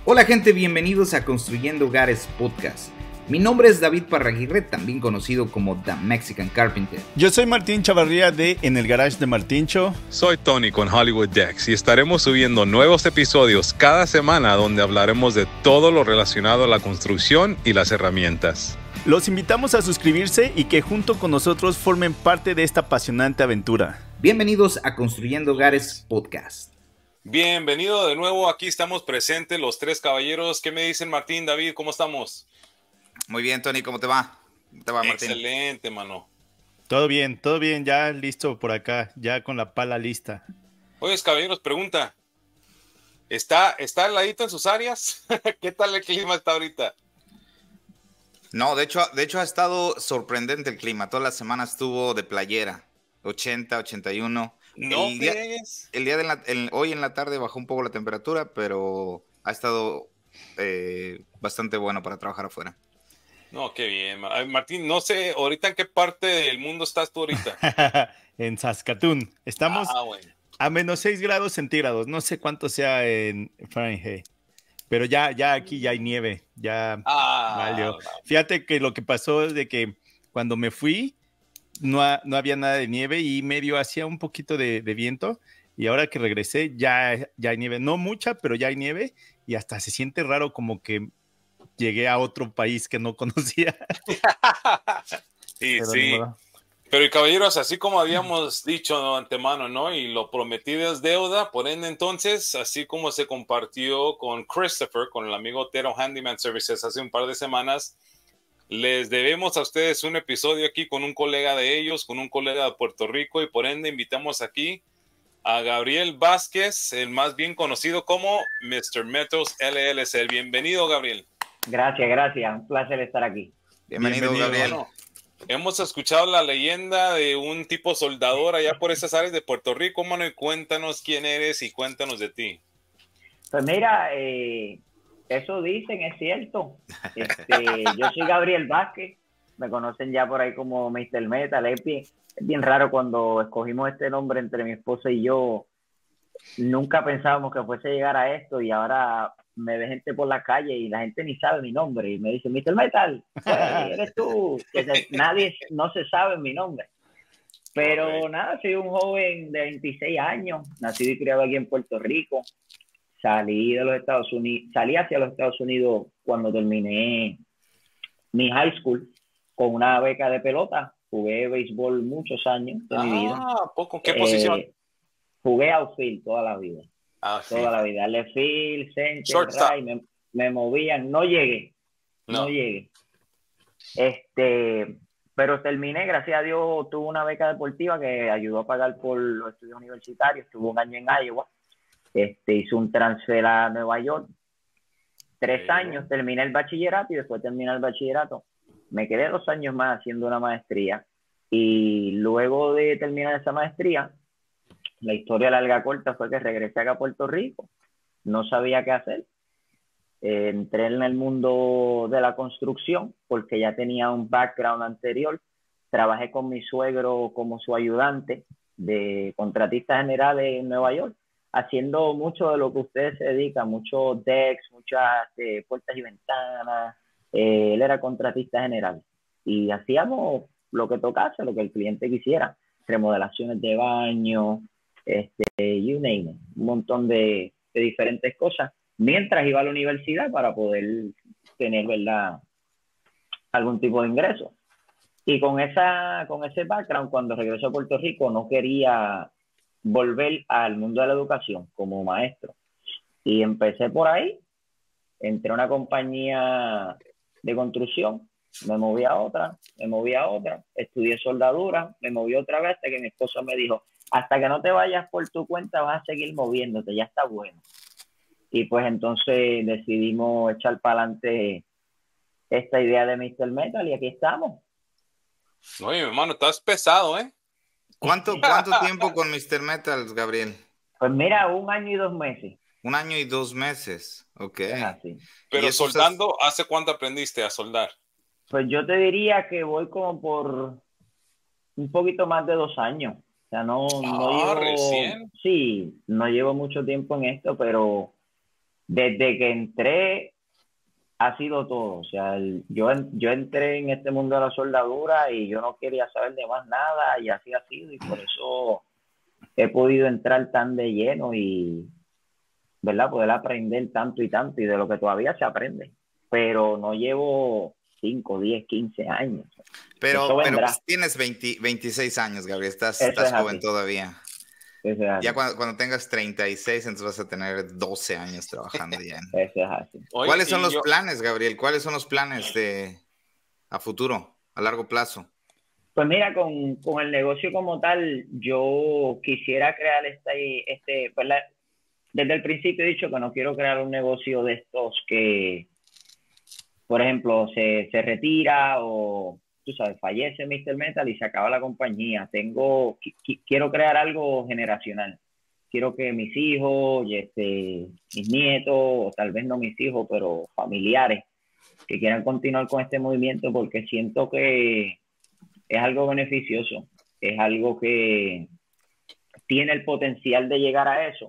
Hola gente, bienvenidos a Construyendo Hogares Podcast. Mi nombre es David Parraguirre, también conocido como The Mexican Carpenter. Yo soy Martín Chavarría de En el Garage de Martíncho. Soy Tony con Hollywood Decks y estaremos subiendo nuevos episodios cada semana donde hablaremos de todo lo relacionado a la construcción y las herramientas. Los invitamos a suscribirse y que junto con nosotros formen parte de esta apasionante aventura. Bienvenidos a Construyendo Hogares Podcast. Bienvenido de nuevo, aquí estamos presentes los tres caballeros. ¿Qué me dicen Martín, David? ¿Cómo estamos? Muy bien, Tony, ¿cómo te va? ¿Cómo te va, Martín? Excelente, mano. Todo bien, ya listo por acá, ya con la pala lista. Oye, caballeros, pregunta. ¿Está heladito en sus áreas? ¿Qué tal el clima está ahorita? No, de hecho ha estado sorprendente el clima. Toda la semana estuvo de playera, 80, 81. No El día hoy en la tarde bajó un poco la temperatura, pero ha estado bastante bueno para trabajar afuera. No, qué bien. Martín, no sé, ahorita en qué parte del mundo estás tú ahorita. En Saskatoon. Estamos bueno. a menos 6 grados centígrados. No sé cuánto sea en Fahrenheit. Pero ya aquí ya hay nieve. Ya valió. Fíjate que lo que pasó es de que cuando me fui no había nada de nieve y medio hacía un poquito de viento. Y ahora que regresé ya hay nieve. No mucha, pero ya hay nieve. Y hasta se siente raro como que llegué a otro país que no conocía. Sí. Pero caballeros, así como habíamos dicho de antemano, ¿no? Y lo prometido es deuda, por ende entonces, así como se compartió con Christopher, con el amigo Tero Handyman Services hace un par de semanas, les debemos a ustedes un episodio aquí con un colega de ellos, con un colega de Puerto Rico, y por ende invitamos aquí a Gabriel Vázquez, el más bien conocido como Mr. Metals LLC. Bienvenido, Gabriel. Gracias. Un placer estar aquí. Bienvenido, Gabriel. Bueno, hemos escuchado la leyenda de un tipo soldador allá por esas áreas de Puerto Rico, mano, y cuéntanos quién eres y cuéntanos de ti. Pues mira, eso dicen, es cierto. Yo soy Gabriel Vázquez, me conocen ya por ahí como Mr. Metal. Es bien raro cuando escogimos este nombre entre mi esposa y yo. Nunca pensábamos que fuese a llegar a esto y ahora me ve gente por la calle y la gente ni sabe mi nombre y me dice, Mr. Metal, pues, eres tú. Nadie no se sabe mi nombre. Pero nada, soy un joven de 26 años, nacido y criado aquí en Puerto Rico. Salí hacia los Estados Unidos cuando terminé mi high school con una beca de pelota. Jugué béisbol muchos años de mi vida. ¿Poco? ¿Qué posición? Jugué outfield toda la vida. Toda la vida. Left field, center, right, me movían. No llegué. Pero terminé, gracias a Dios, tuve una beca deportiva que ayudó a pagar por los estudios universitarios. Estuve un año en Iowa. Hice un transfer a Nueva York. 3 años, terminé el bachillerato y después de terminar el bachillerato me quedé 2 años más haciendo una maestría. Y luego de terminar esa maestría, la historia larga corta fue que regresé acá a Puerto Rico. No sabía qué hacer. Entré en el mundo de la construcción porque ya tenía un background anterior. Trabajé con mi suegro como su ayudante de contratista general en Nueva York, haciendo mucho de lo que ustedes se dedican, muchos decks, muchas puertas y ventanas. Él era contratista general y hacíamos lo que tocase, lo que el cliente quisiera. Remodelaciones de baño, you name it, un montón de diferentes cosas, mientras iba a la universidad para poder tener, ¿verdad?, algún tipo de ingreso. Y con ese background, cuando regresé a Puerto Rico, no quería volver al mundo de la educación como maestro. Y empecé por ahí, entré a una compañía de construcción, me moví a otra, estudié soldadura, me moví otra vez hasta que mi esposa me dijo, hasta que no te vayas por tu cuenta vas a seguir moviéndote, ya está bueno. Y pues entonces decidimos echar para adelante esta idea de Mr. Metal y aquí estamos. Oye, mi hermano, estás pesado, ¿eh? ¿Cuánto tiempo con Mr. Metal, Gabriel? Pues mira, 1 año y 2 meses. 1 año y 2 meses, ok. Así. Pero soldando, ¿hace cuánto aprendiste a soldar? Pues yo te diría que voy como por un poquito más de 2 años. O sea, no llevo... ¿Recién? Sí, no llevo mucho tiempo en esto, pero Desde que entré ha sido todo. O sea, yo entré en este mundo de la soldadura y yo no quería saber de más nada y así ha sido y por eso he podido entrar tan de lleno y, ¿verdad? Poder aprender tanto y tanto y de lo que todavía se aprende. Pero no llevo 5, 10, 15 años. Pero pues tienes 26 años, Gabriel, estás joven todavía. Ya cuando tengas 36, entonces vas a tener 12 años trabajando ya. Eso es así. ¿Cuáles son los planes, Gabriel? ¿Cuáles son los planes a futuro, a largo plazo? Pues mira, con el negocio como tal, yo quisiera crear pues desde el principio he dicho que no quiero crear un negocio de estos que, por ejemplo, se retira o, tú sabes, fallece Mr. Metal y se acaba la compañía. Quiero crear algo generacional. Quiero que mis hijos, mis nietos, o tal vez no mis hijos, pero familiares, que quieran continuar con este movimiento porque siento que es algo beneficioso, es algo que tiene el potencial de llegar a eso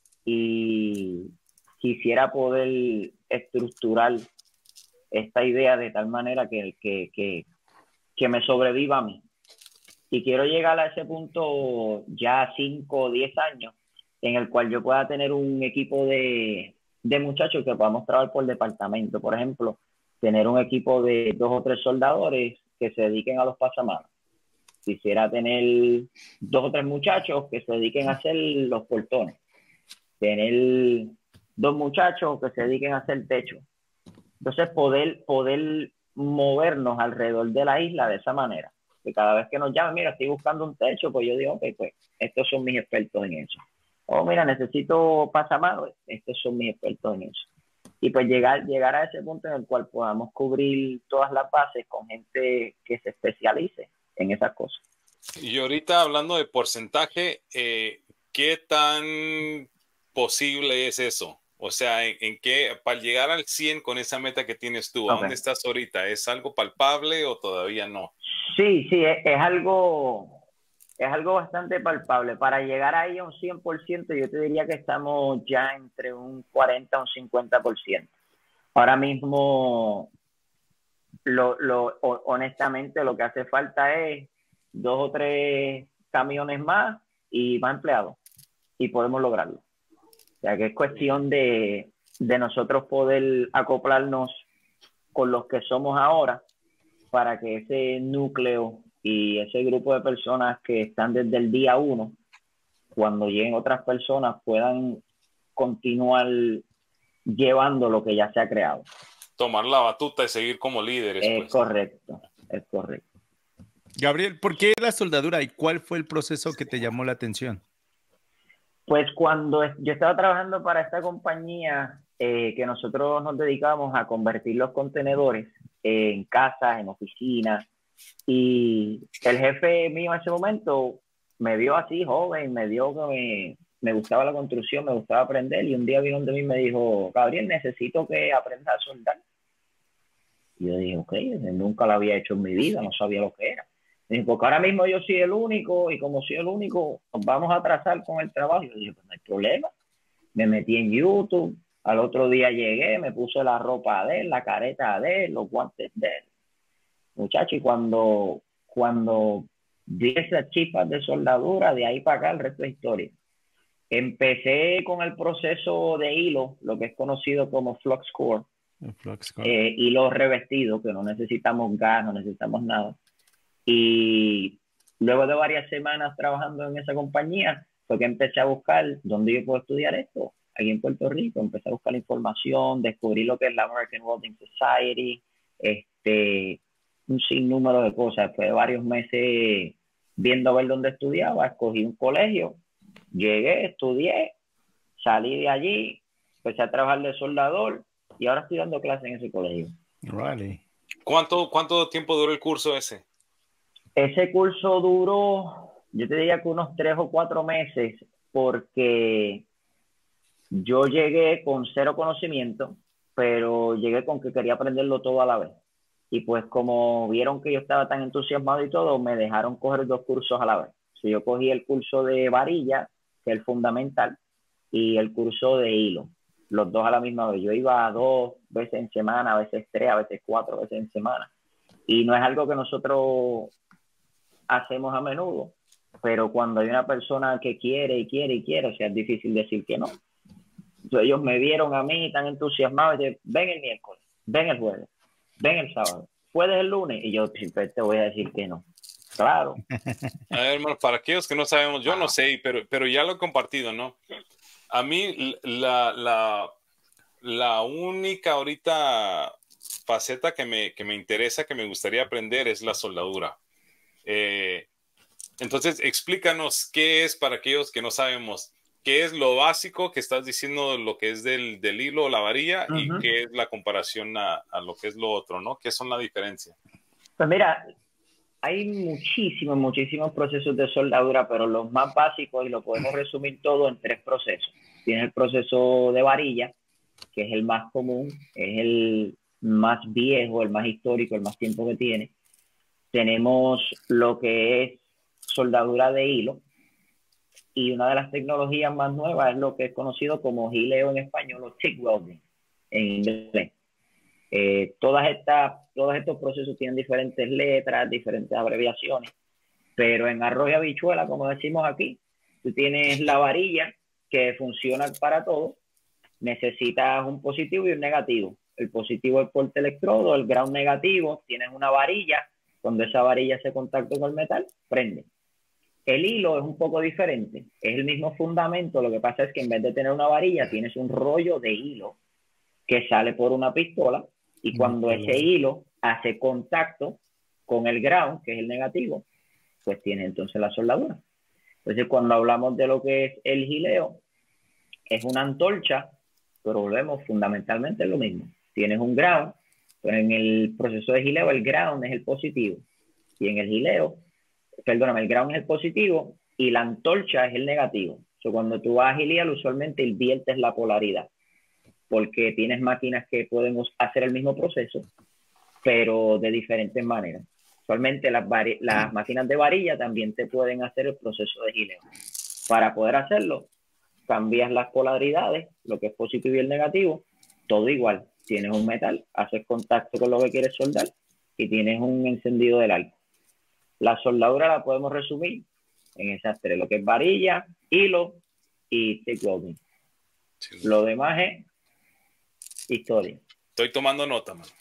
y quisiera poder estructurar esta idea de tal manera que me sobreviva a mí. Y quiero llegar a ese punto ya 5 o 10 años en el cual yo pueda tener un equipo de muchachos que podamos trabajar por departamento. Por ejemplo, tener un equipo de 2 o 3 soldadores que se dediquen a los pasamanos. Quisiera tener 2 o 3 muchachos que se dediquen a hacer los portones. Tener 2 muchachos que se dediquen a hacer techo. Entonces, poder movernos alrededor de la isla de esa manera. Que cada vez que nos llaman, mira, estoy buscando un techo, pues yo digo, ok, pues estos son mis expertos en eso. Oh, mira, necesito pasamanos, estos son mis expertos en eso. Y pues llegar a ese punto en el cual podamos cubrir todas las bases con gente que se especialice en esas cosas. Y ahorita hablando de porcentaje, ¿qué tan posible es eso? O sea, ¿en qué, para llegar al 100 con esa meta que tienes tú, ¿a dónde estás ahorita? ¿Es algo palpable o todavía no? Sí, es algo bastante palpable. Para llegar ahí a un 100%, yo te diría que estamos ya entre un 40 a un 50%. Ahora mismo, honestamente, lo que hace falta es 2 o 3 camiones más y más empleados. Y podemos lograrlo. O sea, que es cuestión de nosotros poder acoplarnos con los que somos ahora para que ese núcleo y ese grupo de personas que están desde el día 1, cuando lleguen otras personas, puedan continuar llevando lo que ya se ha creado. Tomar la batuta y seguir como líderes. Es correcto. Gabriel, ¿por qué la soldadura y cuál fue el proceso que te llamó la atención? Pues cuando yo estaba trabajando para esta compañía que nosotros nos dedicamos a convertir los contenedores en casas, en oficinas, y el jefe mío en ese momento me vio así joven, me vio que me gustaba la construcción, me gustaba aprender, y un día vino donde mí y me dijo, Gabriel, necesito que aprendas a soldar. Y yo dije, ok, nunca lo había hecho en mi vida, no sabía lo que era. Dije, porque ahora mismo yo soy el único y como soy el único, nos vamos a atrasar con el trabajo. Y yo dije, pues no hay problema. Me metí en YouTube, al otro día llegué, me puse la ropa de él, la careta de él, los guantes de él. Muchacho, y cuando di esas chispas de soldadura, de ahí para acá el resto es historia. Empecé con el proceso de hilo, lo que es conocido como flux core. Hilo revestido, que no necesitamos gas, no necesitamos nada. Y luego de varias semanas trabajando en esa compañía, fue que empecé a buscar dónde yo puedo estudiar esto. Aquí en Puerto Rico empecé a buscar información, descubrí lo que es la American Welding Society, un sinnúmero de cosas. Después de varios meses viendo a ver dónde estudiaba, escogí un colegio, llegué, estudié, salí de allí, empecé a trabajar de soldador y ahora estoy dando clases en ese colegio. Really? ¿Cuánto tiempo duró el curso ese? Ese curso duró, yo te diría que unos 3 o 4 meses, porque yo llegué con 0 conocimiento, pero llegué con que quería aprenderlo todo a la vez. Y pues como vieron que yo estaba tan entusiasmado y todo, me dejaron coger 2 cursos a la vez. So, yo cogí el curso de varilla, que es el fundamental, y el curso de hilo. los dos a la misma vez. Yo iba 2 veces en semana, a veces 3, a veces 4 veces en semana. Y no es algo que nosotros hacemos a menudo, pero cuando hay una persona que quiere y quiere y quiere, o sea, es difícil decir que no. Entonces, ellos me vieron a mí tan entusiasmado y dicen, ven el miércoles, ven el jueves, ven el sábado, ¿puedes el lunes? Y yo siempre te voy a decir que no. Claro. A ver, hermano, para aquellos que no sabemos, yo no sé, pero ya lo he compartido, ¿no? A mí la única ahorita faceta que me interesa, que me gustaría aprender es la soldadura. Entonces, explícanos qué es para aquellos que no sabemos, qué es lo básico que estás diciendo, lo que es del hilo o la varilla, y qué es la comparación a lo que es lo otro, ¿no? ¿Qué son la diferencia? Pues mira, hay muchísimos procesos de soldadura, pero los más básicos, y lo podemos resumir todo en 3 procesos. Tienes el proceso de varilla, que es el más común, es el más viejo, el más histórico, el más tiempo que tiene. Tenemos lo que es soldadura de hilo, y una de las tecnologías más nuevas es lo que es conocido como gileo en español o TIG welding en inglés. Todos estos procesos tienen diferentes letras, diferentes abreviaciones, pero en arroz y habichuela, como decimos aquí, tú tienes la varilla que funciona para todo. Necesitas un positivo y un negativo. El positivo es porte electrodo, el ground negativo, tienes una varilla. Cuando esa varilla hace contacto con el metal, prende. El hilo es un poco diferente, es el mismo fundamento, lo que pasa es que en vez de tener una varilla, tienes un rollo de hilo que sale por una pistola, y cuando ese hilo hace contacto con el ground, que es el negativo, pues tiene entonces la soldadura. Entonces, cuando hablamos de lo que es el gileo, es una antorcha, pero volvemos fundamentalmente es lo mismo. Tienes un ground, pero en el proceso de gileo el ground es el positivo, y en el gileo, perdóname, el ground es el positivo y la antorcha es el negativo. Cuando tú vas a gilear, usualmente inviertes la polaridad, porque tienes máquinas que pueden hacer el mismo proceso, pero de diferentes maneras. Usualmente las máquinas de varilla también te pueden hacer el proceso de gileo. Para poder hacerlo, cambias las polaridades, lo que es positivo y el negativo, todo igual. Tienes un metal, haces contacto con lo que quieres soldar y tienes un encendido del arco. La soldadura la podemos resumir en esas 3, lo que es varilla, hilo y TIG welding. Sí. Lo demás es historia. Estoy tomando nota, man.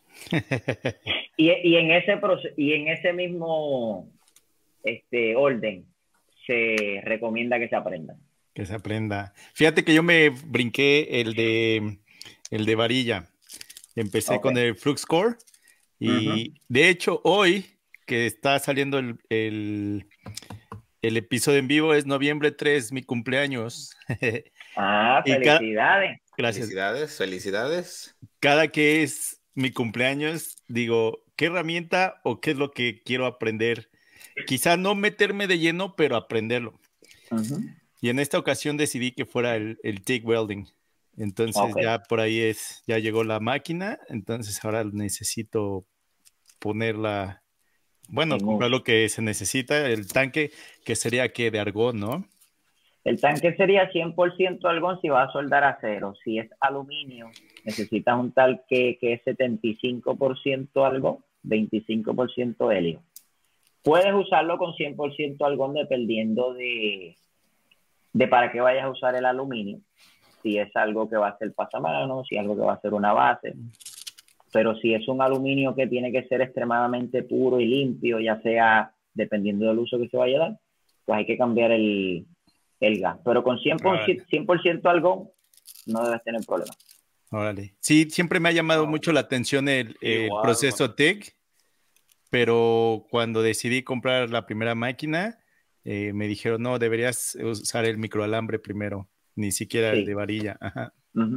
y en ese mismo orden se recomienda que se aprenda. Que se aprenda. Fíjate que yo me brinqué el de varilla. Empecé con el Flux Core y de hecho hoy que está saliendo el episodio en vivo, es noviembre 3, mi cumpleaños. Felicidades. Gracias. Felicidades. Cada que es mi cumpleaños, digo, ¿qué herramienta o qué es lo que quiero aprender? Quizá no meterme de lleno, pero aprenderlo. Y en esta ocasión decidí que fuera el TIG welding. Entonces ya por ahí ya llegó la máquina, entonces ahora necesito ponerla. Bueno, comprar lo que se necesita, el tanque, que sería que de argón, ¿no? El tanque sería 100% argón si vas a soldar acero. Si es aluminio, necesitas un tanque que es 75% argón, 25% helio. Puedes usarlo con 100% argón dependiendo de para qué vayas a usar el aluminio. Si es algo que va a ser pasamanos, si es algo que va a ser una base. Pero si es un aluminio que tiene que ser extremadamente puro y limpio, ya sea dependiendo del uso que se vaya a dar, pues hay que cambiar el gas. Pero con 100% argón no debes tener problemas. Órale. Sí, siempre me ha llamado mucho la atención el proceso TIG, pero cuando decidí comprar la primera máquina, me dijeron, no, deberías usar el microalambre primero, ni siquiera el de varilla. Ajá.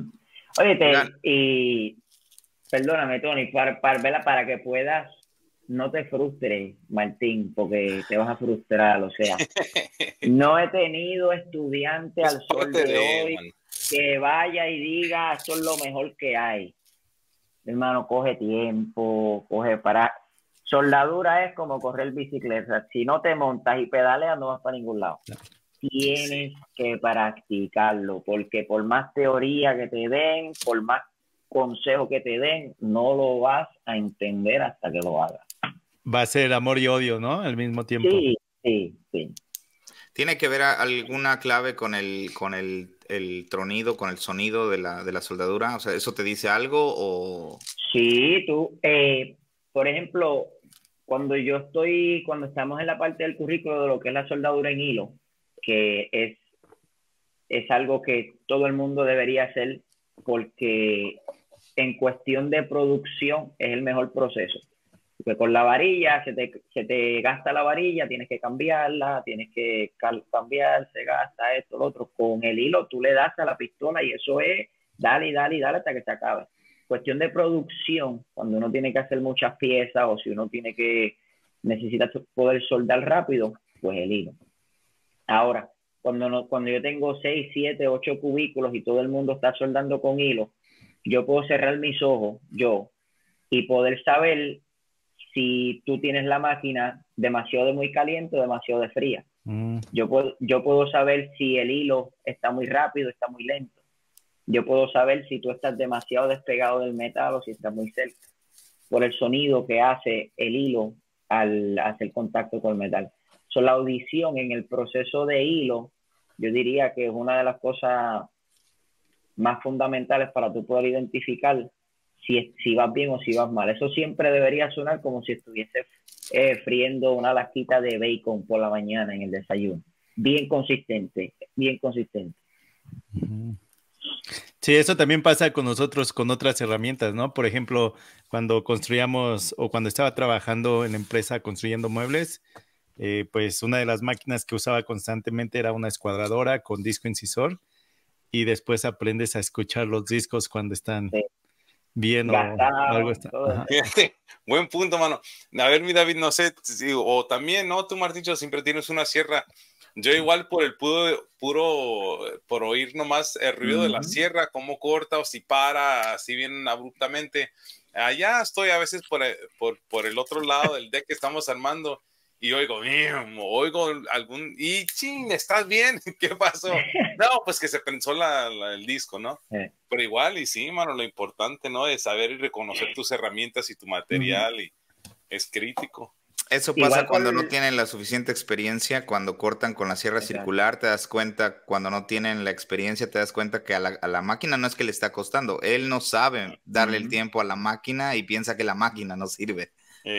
Oye, perdóname, Tony, para que puedas, no te frustres, Martín, porque te vas a frustrar, o sea, no he tenido estudiante al sol de hoy que vaya y diga, esto es lo mejor que hay. Hermano, coge tiempo, soldadura es como correr bicicleta, si no te montas y pedaleas no vas para ningún lado. tienes que practicarlo, porque por más teoría que te den, por más consejo que te den, no lo vas a entender hasta que lo hagas. Va a ser amor y odio, ¿no? Al mismo tiempo. Sí, sí, sí. ¿Tiene que ver alguna clave con el tronido, con el sonido de la soldadura? O sea, ¿eso te dice algo o...? Sí, tú, por ejemplo, cuando estamos en la parte del currículo de lo que es la soldadura en hilo, que es algo que todo el mundo debería hacer porque en cuestión de producción es el mejor proceso. Porque con la varilla se te gasta la varilla, tienes que cambiarla, tienes que cambiar, se gasta esto, lo otro. Con el hilo tú le das a la pistola y eso es dale y dale y dale hasta que se acabe. Cuestión de producción, cuando uno tiene que hacer muchas piezas o si uno necesita poder soldar rápido, pues el hilo. Ahora, cuando yo tengo 6, 7, 8 cubículos y todo el mundo está soldando con hilo, yo puedo cerrar mis ojos, y poder saber si tú tienes la máquina demasiado de muy caliente o demasiado de fría. Yo puedo saber si el hilo está muy rápido, está muy lento. Yo puedo saber si tú estás demasiado despegado del metal o si estás muy cerca, por el sonido que hace el hilo al hacer contacto con el metal. La audición en el proceso de hilo, yo diría que es una de las cosas más fundamentales para tú poder identificar si vas bien o si vas mal. Eso siempre debería sonar como si estuviese friendo una lasquita de bacon por la mañana en el desayuno. Bien consistente, bien consistente. Sí, eso también pasa con nosotros con otras herramientas, ¿no? Por ejemplo, cuando construíamos o cuando estaba trabajando en la empresa construyendo muebles, pues una de las máquinas que usaba constantemente era una escuadradora con disco incisor y después aprendes a escuchar los discos cuando están bien gastado, o algo. Fíjate, buen punto, mano. A ver, mi David, no sé, o también, ¿no? Tú, Martín, siempre tienes una sierra. Yo igual por por oír nomás el ruido de la sierra, cómo corta o si para así bien abruptamente. Allá estoy a veces por el otro lado del deck que estamos armando y oigo algún, y ching, ¿estás bien? ¿Qué pasó? No, pues que se pensó el disco, ¿no? Pero igual, y sí, mano, lo importante, ¿no? Es saber y reconocer tus herramientas y tu material, y es crítico. Eso pasa cuando no tienen la suficiente experiencia, cuando cortan con la sierra circular, te das cuenta, cuando no tienen la experiencia, te das cuenta que a la máquina no es que le está costando, él no sabe darle el tiempo a la máquina y piensa que la máquina no sirve.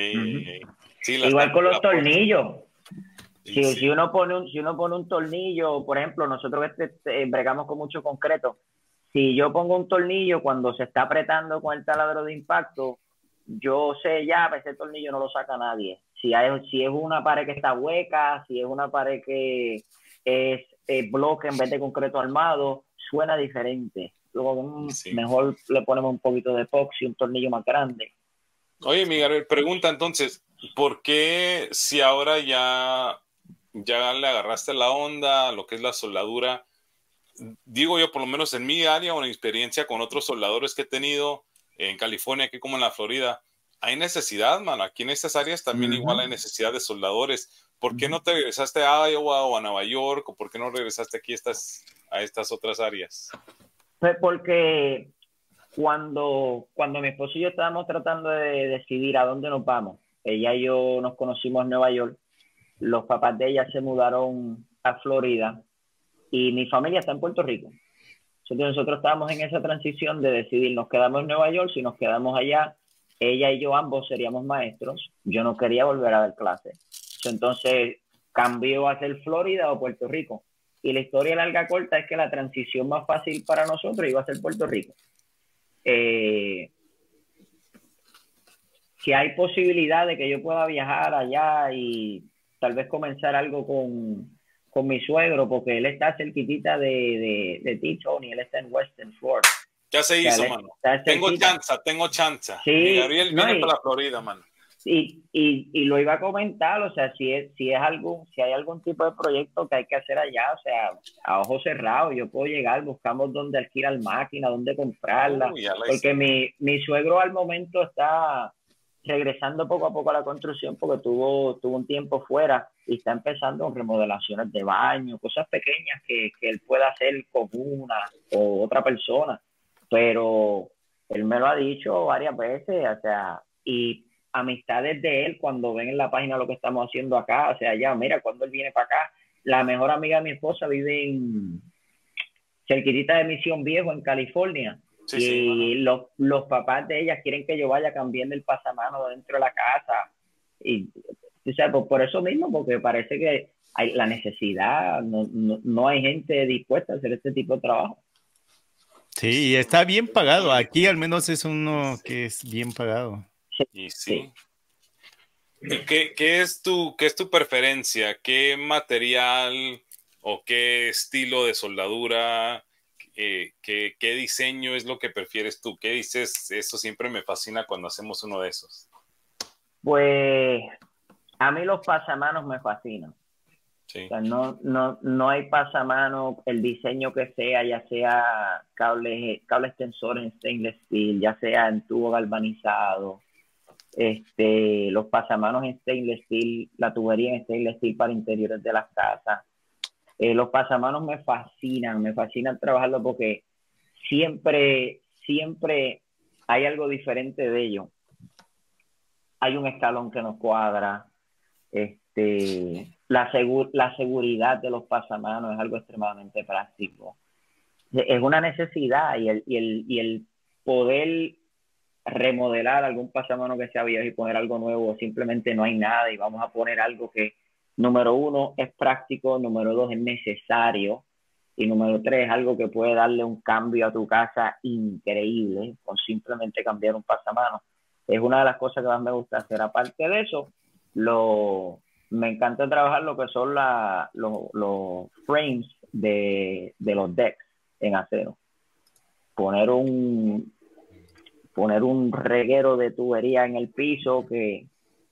Sí, igual con los tornillos. Si uno pone un tornillo, por ejemplo, nosotros bregamos con mucho concreto. Si yo pongo un tornillo cuando se está apretando con el taladro de impacto, yo sé ya, ese tornillo no lo saca nadie. Si es una pared que está hueca, si es una pared que es bloque en vez de concreto armado, suena diferente. Luego mejor le ponemos un poquito de epoxi, un tornillo más grande. Oye, Miguel, pregunta entonces, ¿por qué si ahora ya le agarraste la onda a lo que es la soldadura? Digo yo, por lo menos en mi área o en experiencia con otros soldadores que he tenido en California, aquí como en la Florida, hay necesidad, mano. Aquí en estas áreas también igual hay necesidad de soldadores. ¿Por qué no te regresaste a Iowa o a Nueva York? ¿O por qué no regresaste aquí a estas otras áreas? Pues porque cuando mi esposo y yo estábamos tratando de decidir a dónde nos vamos, ella y yo nos conocimos en Nueva York, los papás de ella se mudaron a Florida y mi familia está en Puerto Rico. Entonces nosotros estábamos en esa transición de decidir, nos quedamos en Nueva York, si nos quedamos allá, ella y yo ambos seríamos maestros, yo no quería volver a dar clases. Entonces cambió a ser Florida o Puerto Rico. Y la historia larga corta es que la transición más fácil para nosotros iba a ser Puerto Rico. Si hay posibilidad de que yo pueda viajar allá y tal vez comenzar algo con mi suegro, porque él está cerquitita de T-Tony, él está en Western Florida. Ya se hizo, mano. Tengo chance. Sí, Gabriel viene para la Florida, mano. Y lo iba a comentar, o sea, si hay algún tipo de proyecto que hay que hacer allá, o sea, a ojos cerrados, yo puedo llegar, buscamos dónde alquilar máquina, dónde comprarla, porque mi suegro al momento está regresando poco a poco a la construcción porque tuvo un tiempo fuera y está empezando con remodelaciones de baño, cosas pequeñas que él pueda hacer con una o otra persona, pero él me lo ha dicho varias veces, o sea, y amistades de él cuando ven en la página lo que estamos haciendo acá, o sea, ya, mira, cuando él viene para acá, la mejor amiga de mi esposa vive en cerquitita de Misión Viejo, en California, sí, y los papás de ella quieren que yo vaya a cambiarle el pasamano dentro de la casa, y o sea, por eso mismo, porque parece que hay la necesidad, no hay gente dispuesta a hacer este tipo de trabajo. Sí, y está bien pagado. Aquí al menos es uno que es bien pagado. Y sí. ¿Qué es tu preferencia? ¿Qué material o qué estilo de soldadura? ¿Qué diseño es lo que prefieres tú? ¿Qué dices? Eso siempre me fascina cuando hacemos uno de esos. Pues a mí los pasamanos me fascinan. Sí. O sea, no hay pasamanos, el diseño que sea, ya sea cables tensores en stainless steel, ya sea en tubo galvanizado, los pasamanos en stainless steel, la tubería en stainless steel para interiores de las casas. Los pasamanos me fascinan trabajarlo porque siempre hay algo diferente de ellos. Hay un escalón que nos cuadra, la seguridad de los pasamanos es algo extremadamente práctico. Es una necesidad y el poder remodelar algún pasamano que sea viejo y poner algo nuevo, simplemente no hay nada y vamos a poner algo que, número 1, es práctico, número 2, es necesario y número 3, es algo que puede darle un cambio a tu casa increíble con simplemente cambiar un pasamano. Es una de las cosas que más me gusta hacer. Aparte de eso, me encanta trabajar lo que son los frames de los decks en acero. Poner un reguero de tubería en el piso que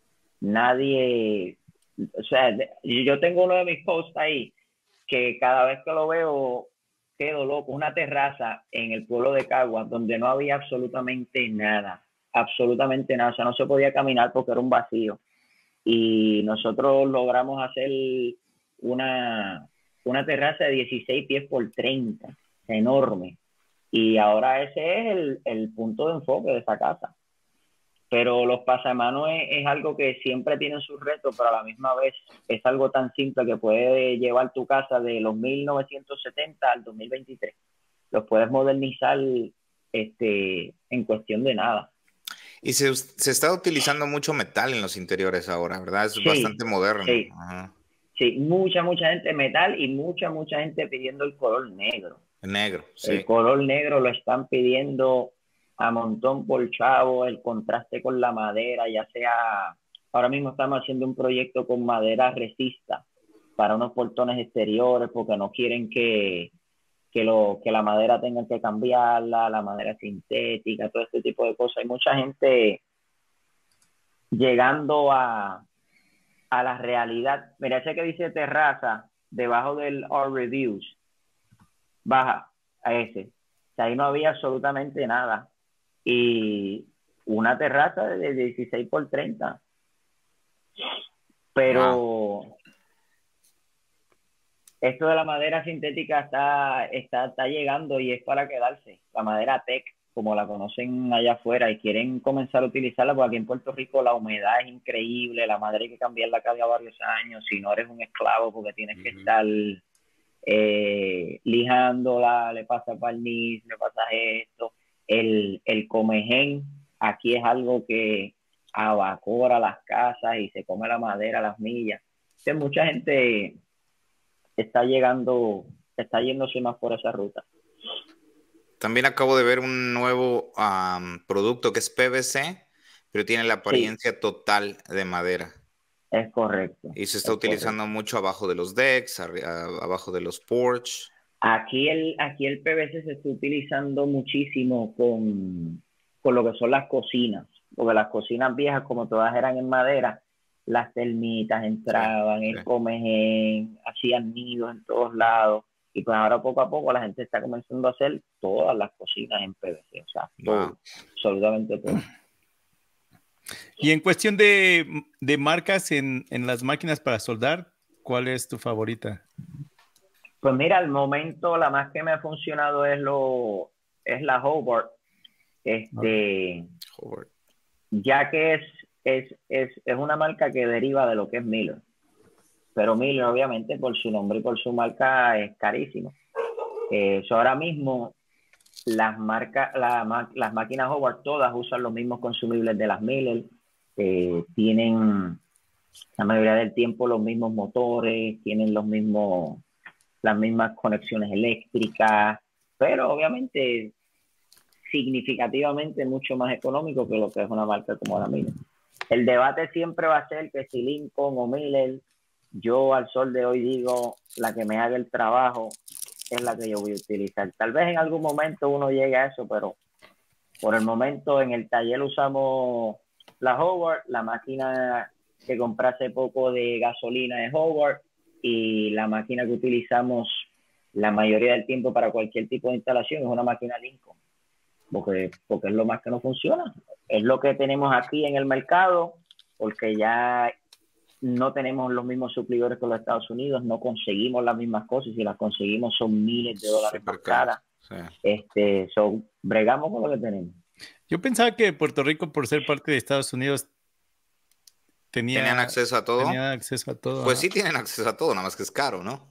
nadie... O sea, yo tengo uno de mis posts ahí que cada vez que lo veo quedo loco. Una terraza en el pueblo de Caguas donde no había absolutamente nada. O sea, no se podía caminar porque era un vacío. Y nosotros logramos hacer una terraza de 16 pies por 30, enorme. Y ahora ese es el punto de enfoque de esa casa. Pero los pasamanos es algo que siempre tienen sus retos, pero a la misma vez es algo tan simple que puede llevar tu casa de los 1970 al 2023. Los puedes modernizar en cuestión de nada. Y se está utilizando mucho metal en los interiores ahora, ¿verdad? Es bastante moderno. Sí, sí, mucha gente metal y mucha gente pidiendo el color negro. Negro, sí. El color negro lo están pidiendo a montón por chavo, el contraste con la madera, ya sea... Ahora mismo estamos haciendo un proyecto con madera resista para unos portones exteriores porque no quieren que la madera tengan que cambiarla, la madera sintética, todo este tipo de cosas. Hay mucha gente llegando a la realidad. Mira, ese que dice terraza, debajo del Our Reviews, baja a ese. O sea, ahí no había absolutamente nada. Y una terraza de 16 por 30. Pero... Wow. Esto de la madera sintética está llegando y es para quedarse. La madera tech, como la conocen allá afuera y quieren comenzar a utilizarla, porque aquí en Puerto Rico la humedad es increíble, la madera hay que cambiarla cada varios años, si no eres un esclavo porque tienes que estar lijándola, le pasa barniz, le pasa esto. El comején aquí es algo que abacora las casas y se come la madera, las millas. Entonces mucha gente... está yéndose más por esa ruta. También acabo de ver un nuevo producto que es PVC, pero tiene la apariencia total de madera. Es correcto. Y se está utilizando mucho abajo de los decks, abajo de los porch. Aquí el PVC se está utilizando muchísimo con lo que son las cocinas, porque las cocinas viejas, como todas eran en madera, las termitas entraban, el comején, hacían nidos en todos lados. Y pues ahora poco a poco la gente está comenzando a hacer todas las cocinas en PVC. O sea, todo, absolutamente todo. Y en cuestión de marcas en las máquinas para soldar, ¿cuál es tu favorita? Pues mira, al momento la más que me ha funcionado es la Hobart. Hobart. Ya que es una marca que deriva de lo que es Miller. Pero Miller, obviamente, por su nombre y por su marca, es carísimo. Ahora mismo, las máquinas Hobart todas usan los mismos consumibles de las Miller. Tienen la mayoría del tiempo los mismos motores, tienen las mismas conexiones eléctricas, pero obviamente significativamente mucho más económico que lo que es una marca como la Miller. El debate siempre va a ser que si Lincoln o Miller. Yo al sol de hoy digo, la que me haga el trabajo es la que yo voy a utilizar. Tal vez en algún momento uno llegue a eso, pero por el momento en el taller usamos la Hobart, la máquina que compré hace poco de gasolina es Hobart, y la máquina que utilizamos la mayoría del tiempo para cualquier tipo de instalación es una máquina Lincoln, porque es lo más que nos funciona. Es lo que tenemos aquí en el mercado, porque ya no tenemos los mismos suplidores que los Estados Unidos, no conseguimos las mismas cosas, y si las conseguimos son miles de dólares por cada. Sí. Bregamos con lo que tenemos. Yo pensaba que Puerto Rico, por ser parte de Estados Unidos, ¿tenían acceso a todo? Tenía acceso a todo. Pues sí tienen acceso a todo, nada más que es caro, ¿no?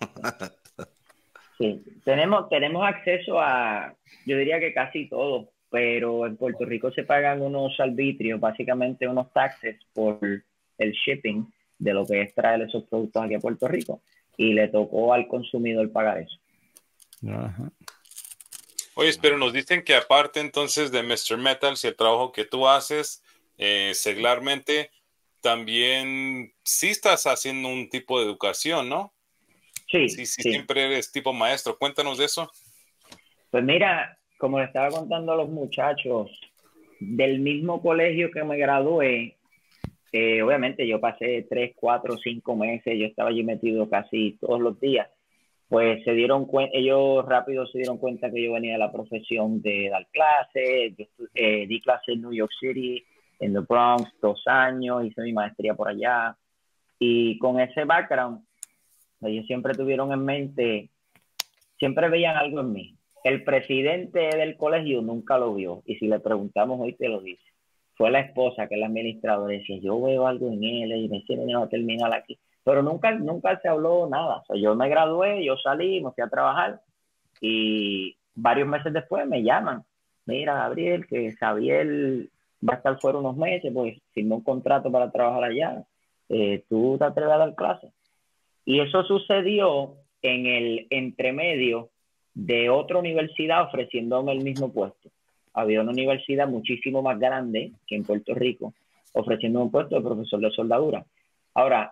Sí, tenemos acceso a, yo diría que casi todo, pero en Puerto Rico se pagan unos arbitrios, básicamente unos taxes por el shipping de lo que es traer esos productos aquí a Puerto Rico, y le tocó al consumidor pagar eso. Ajá. Oye, pero nos dicen que aparte entonces de Mr. Metals y el trabajo que tú haces seglarmente, también sí estás haciendo un tipo de educación, ¿no? Sí. Siempre eres tipo maestro. Cuéntanos de eso. Pues mira, como le estaba contando a los muchachos, del mismo colegio que me gradué, obviamente yo pasé 3, 4, 5 meses, yo estaba allí metido casi todos los días. Pues ellos rápido se dieron cuenta que yo venía de la profesión de dar clases. Yo di clases en New York City, en the Bronx, 2 años, hice mi maestría por allá, y con ese background ellos siempre tuvieron en mente, siempre veían algo en mí. El presidente del colegio nunca lo vio, y si le preguntamos hoy te lo dice. Fue la esposa, que es la administradora, y decía, yo veo algo en él y me dice, no va a terminar aquí. Pero nunca se habló nada. O sea, yo me gradué, yo salí, me fui a trabajar, y varios meses después me llaman. Mira, Gabriel, que Xavier va a estar fuera unos meses, pues firmó un contrato para trabajar allá. ¿Tú te atreves a dar clases? Y eso sucedió en el entremedio de otra universidad ofreciéndome el mismo puesto. Había una universidad muchísimo más grande que en Puerto Rico ofreciendo un puesto de profesor de soldadura. Ahora,